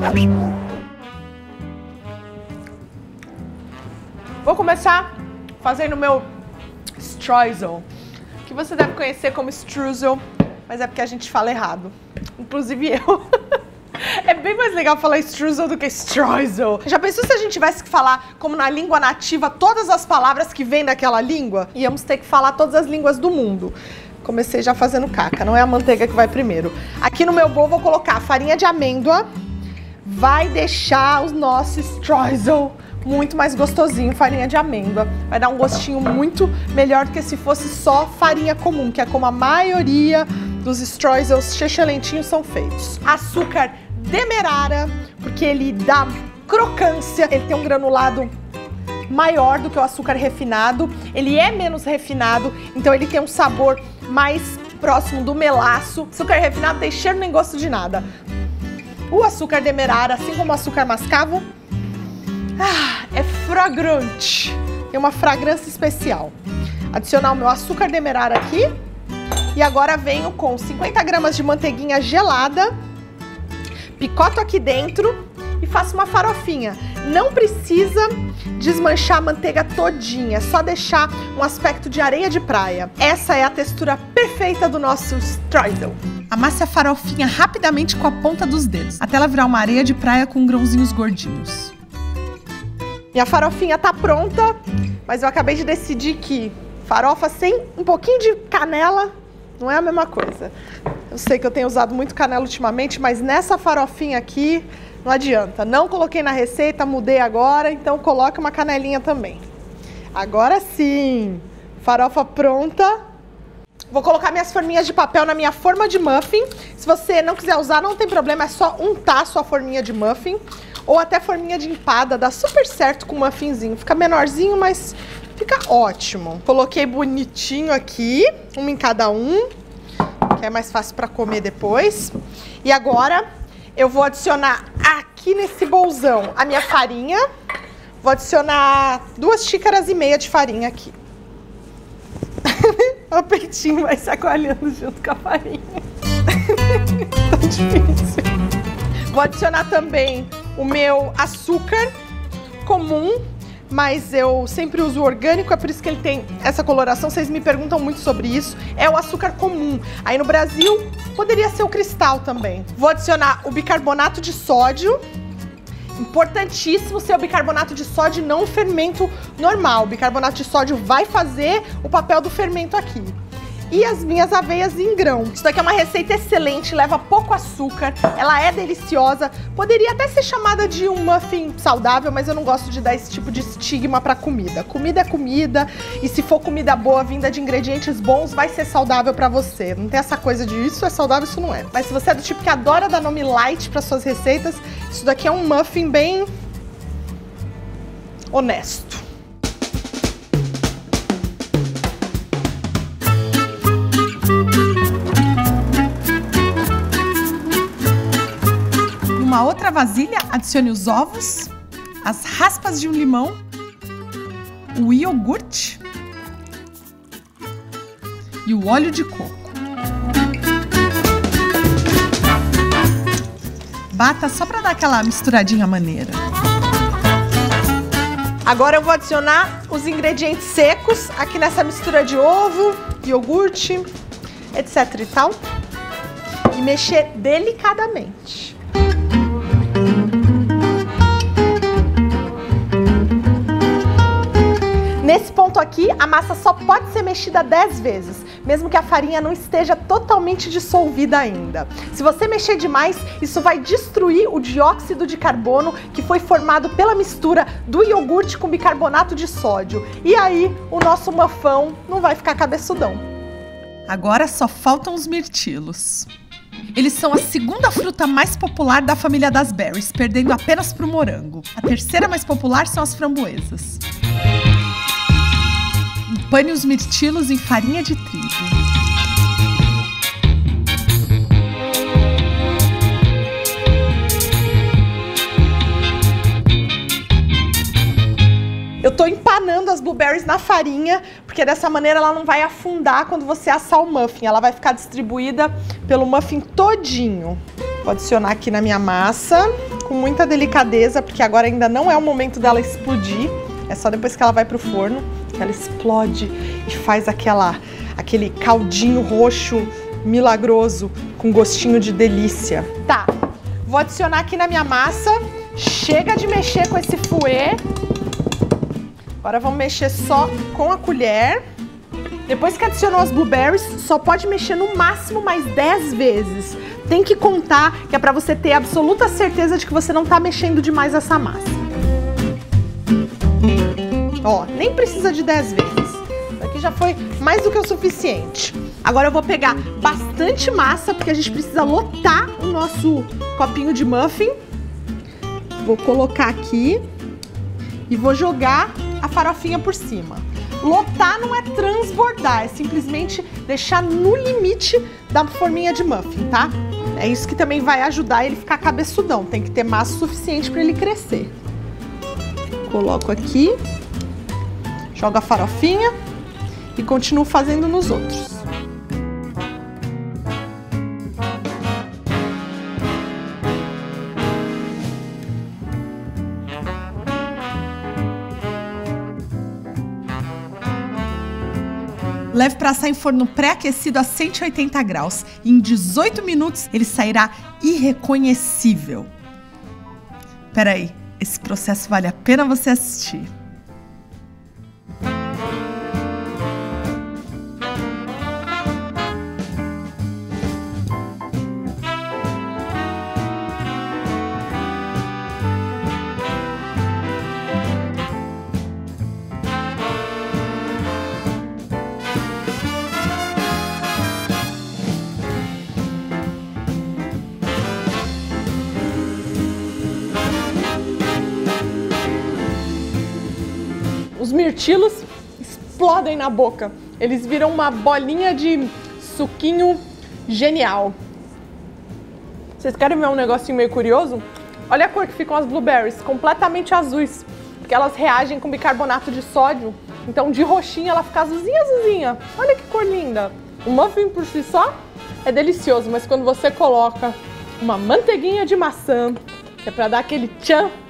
Vou começar fazendo o meu streusel, que você deve conhecer como streusel, mas é porque a gente fala errado, inclusive eu. É bem mais legal falar streusel do que streusel. Já pensou se a gente tivesse que falar, como na língua nativa, todas as palavras que vêm daquela língua? Íamos ter que falar todas as línguas do mundo. Comecei já fazendo caca, não é a manteiga que vai primeiro. Aqui no meu bowl vou colocar farinha de amêndoa. Vai deixar o nosso streusel muito mais gostosinho, farinha de amêndoa. Vai dar um gostinho muito melhor do que se fosse só farinha comum, que é como a maioria dos streusels excelentinhos são feitos. Açúcar demerara, porque ele dá crocância, ele tem um granulado maior do que o açúcar refinado, ele é menos refinado, então ele tem um sabor mais próximo do melaço. Açúcar refinado tem cheiro nem gosto de nada. O açúcar demerara, assim como o açúcar mascavo, é fragrante, tem uma fragrância especial. Adicionar o meu açúcar demerara aqui e agora venho com 50 gramas de manteiguinha gelada, picoto aqui dentro e faço uma farofinha. Não precisa desmanchar a manteiga todinha, é só deixar um aspecto de areia de praia. Essa é a textura perfeita do nosso streusel. Amasse a farofinha rapidamente com a ponta dos dedos, até ela virar uma areia de praia com grãozinhos gordinhos. Minha farofinha tá pronta, mas eu acabei de decidir que farofa sem um pouquinho de canela não é a mesma coisa. Eu sei que eu tenho usado muito canela ultimamente, mas nessa farofinha aqui não adianta. Não coloquei na receita, mudei agora, então coloque uma canelinha também. Agora sim, farofa pronta. Vou colocar minhas forminhas de papel na minha forma de muffin. Se você não quiser usar, não tem problema, é só untar a sua forminha de muffin. Ou até forminha de empada, dá super certo com muffinzinho. Fica menorzinho, mas fica ótimo. Coloquei bonitinho aqui, uma em cada um, que é mais fácil para comer depois. E agora eu vou adicionar aqui nesse bolzão a minha farinha. Vou adicionar 2,5 xícaras de farinha aqui. O peitinho vai chacoalhando junto com a farinha. Tá difícil. Vou adicionar também o meu açúcar comum, mas eu sempre uso orgânico, é por isso que ele tem essa coloração. Vocês me perguntam muito sobre isso. É o açúcar comum. Aí no Brasil poderia ser o cristal também. Vou adicionar o bicarbonato de sódio. Importantíssimo ser o bicarbonato de sódio, não o fermento normal. O bicarbonato de sódio vai fazer o papel do fermento aqui. E as minhas aveias em grão. Isso daqui é uma receita excelente, leva pouco açúcar, ela é deliciosa. Poderia até ser chamada de um muffin saudável, mas eu não gosto de dar esse tipo de estigma pra comida. Comida é comida, e se for comida boa, vinda de ingredientes bons, vai ser saudável pra você. Não tem essa coisa de isso é saudável, isso não é. Mas se você é do tipo que adora dar nome light para suas receitas, isso daqui é um muffin bem honesto. Numa outra vasilha, adicione os ovos, as raspas de um limão, o iogurte e o óleo de coco. Bata só para dar aquela misturadinha maneira. Agora eu vou adicionar os ingredientes secos aqui nessa mistura de ovo, iogurte, etc e tal. E mexer delicadamente. Nesse ponto aqui, a massa só pode ser mexida 10 vezes, mesmo que a farinha não esteja totalmente dissolvida ainda. Se você mexer demais, isso vai destruir o dióxido de carbono que foi formado pela mistura do iogurte com bicarbonato de sódio. E aí, o nosso muffão não vai ficar cabeçudão. Agora só faltam os mirtilos. Eles são a segunda fruta mais popular da família das berries, perdendo apenas para o morango. A terceira mais popular são as framboesas. Empane os mirtilos em farinha de trigo. Eu tô empanando as blueberries na farinha, porque dessa maneira ela não vai afundar quando você assar o muffin. Ela vai ficar distribuída pelo muffin todinho. Vou adicionar aqui na minha massa com muita delicadeza, porque agora ainda não é o momento dela explodir. É só depois que ela vai pro forno que ela explode e faz aquele caldinho roxo milagroso com gostinho de delícia. Tá, vou adicionar aqui na minha massa. Chega de mexer com esse fouet. Agora vamos mexer só com a colher. Depois que adicionou as blueberries, só pode mexer no máximo mais 10 vezes. Tem que contar, que é pra você ter absoluta certeza de que você não tá mexendo demais essa massa. Ó, nem precisa de 10 vezes. Isso aqui já foi mais do que o suficiente. Agora eu vou pegar bastante massa, porque a gente precisa lotar o nosso copinho de muffin. Vou colocar aqui e vou jogar a farofinha por cima. Lotar não é transbordar, é simplesmente deixar no limite da forminha de muffin, tá? É isso que também vai ajudar ele a ficar cabeçudão. Tem que ter massa suficiente para ele crescer. Coloco aqui, jogo a farofinha e continuo fazendo nos outros. Leve para assar em forno pré-aquecido a 180 graus. E em 18 minutos ele sairá irreconhecível. Peraí, esse processo vale a pena você assistir. Os mirtilos explodem na boca. Eles viram uma bolinha de suquinho genial. Vocês querem ver um negocinho meio curioso? Olha a cor que ficam as blueberries, completamente azuis. Porque elas reagem com bicarbonato de sódio. Então de roxinha ela fica azulzinha, azulzinha. Olha que cor linda. O muffin por si só é delicioso, mas quando você coloca uma manteiguinha de maçã, que é pra dar aquele tchan,